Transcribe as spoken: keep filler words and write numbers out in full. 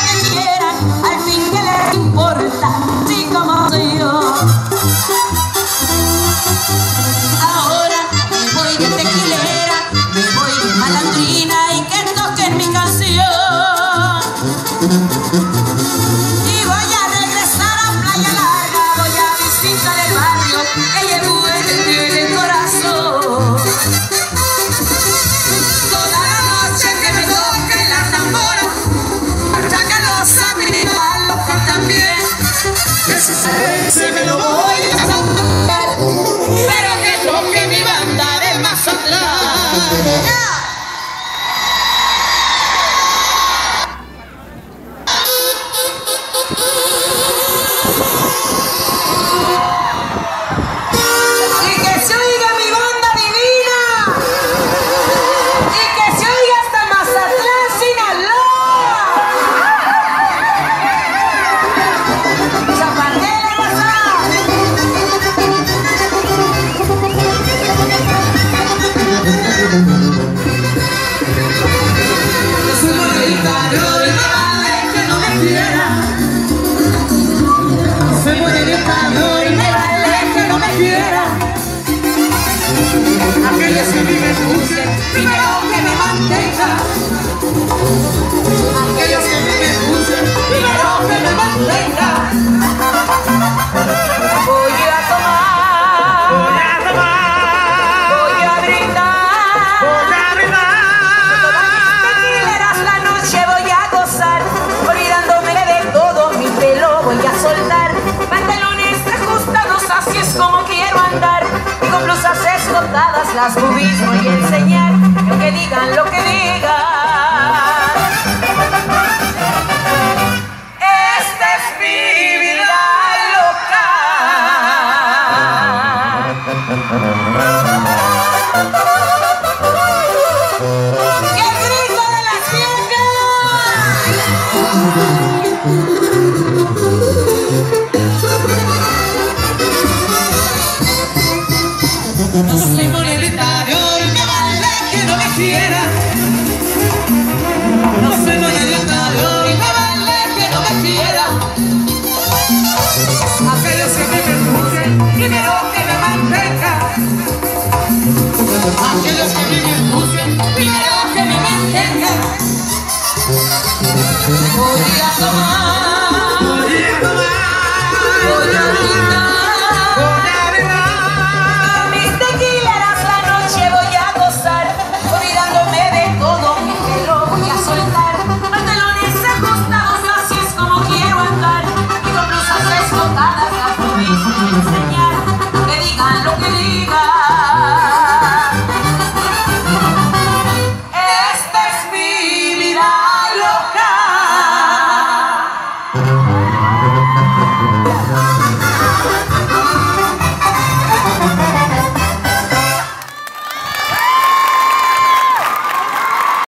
me quieran, al fin que les importa, si como soy yo. Ahora me voy de tequilera, me voy de malandrina y que toquen mi canción. Y voy a regresar a Playa Larga, voy a visitar el barrio que llevo en el corazón. Toda la noche que me toque la tambora, sácalos a mí, a los que también. Ese me lo voy a sacar, pero que toque mi banda de Mazatlán. Aquellos que ni me busquen, primero que me mantenga. Aquellos que ni me busquen, primero que me mantenga. Voy a tomar, voy a tomar, voy a brindar, voy a brindar. Todas mis tequileras la noche voy a gozar, olvidándome de todo mi pelo voy a soltar. Pantalones ajustados, así es como quiero andar. Con blusas escotadas, las boobies voy a enseñar. Lo que digan, lo que digan. Esta es mi vida loca. ¡Qué grito de las No soy monedita de oro y me vale que no me quiera. No soy monedita de oro y me vale que no me quiera. Aquellos que me busquen, primero que me mantengan. Aquellos que me busquen, primero que me mantengan. Voy a tomar